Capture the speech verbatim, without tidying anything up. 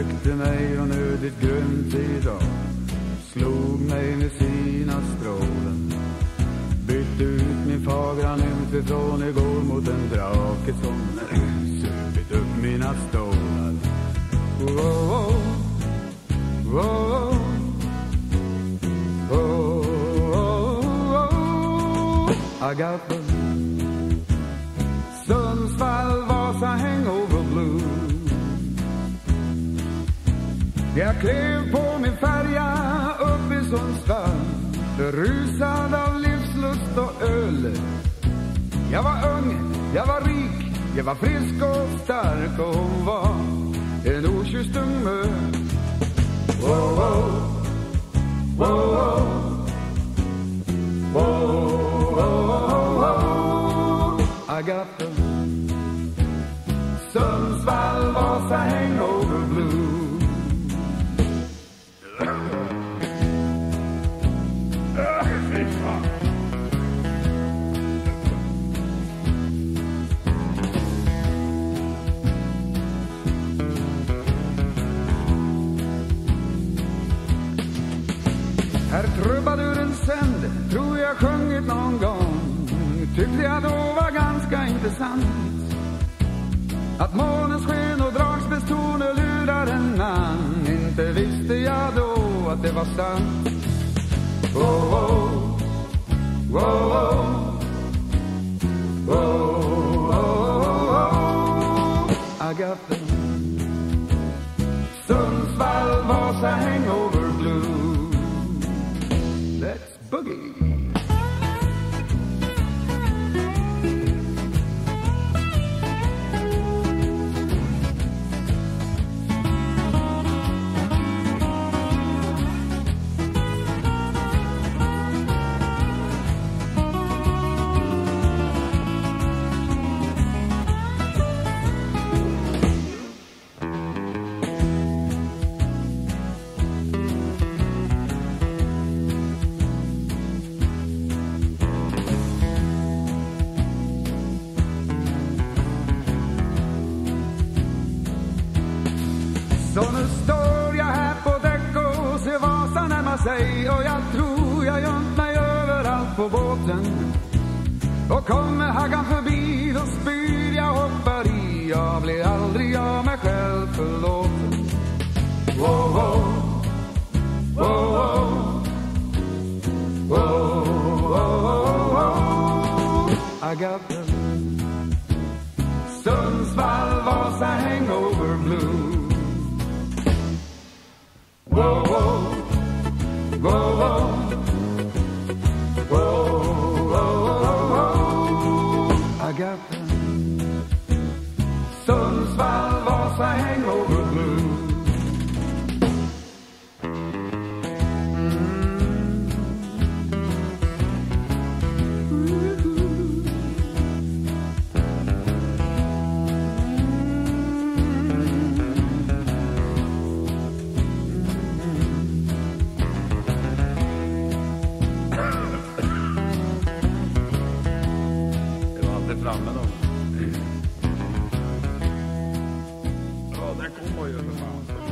väckte mig och nödigt grönt idag, slog mig med sina strålen, bytte ut min fagra nymf från igår mot en drake som supit upp mina stålar. Oh, oh, oh, oh, oh, oh. I got the Sundsvall Wasa Hangover Blue. Jag klev på min färja upp i Sundsvall, berusad av livslust och öl. Jag var ung, jag var rik, jag var frisk och stark, och hon var en okysst ung mö. Wow, wow, wow, wow, wow, wow. I got the Sundsvall Wasa Hangover Blue. Här trubaduren sänd, tror jag sjungit någon gång, tyckte jag då var ganska intressant. Att månens sken och dragspelstoner lurar en man, inte visste jag då att det var sant. Wow, wow, wow, wow, wow. I got the Sundsvall Wasa Hangover Blue. Let's boogie. Så nu står jag här på däck och ser Vasa närma sig, och jag tror jag gömt mig överallt på båten. Och kommer Haggan förbi, då spyr jag, hoppar i, jag blir aldrig av mig själv förlåten. Wow, wow, wow, wow, wow, wow. I got the Sundsvall Wasa Hangover Blue. Whoa, whoa, whoa, whoa, whoa, whoa, whoa. I got the Sundsvall Wasa Hangover Blue. Framme då. Ja, där kommer ju för fan.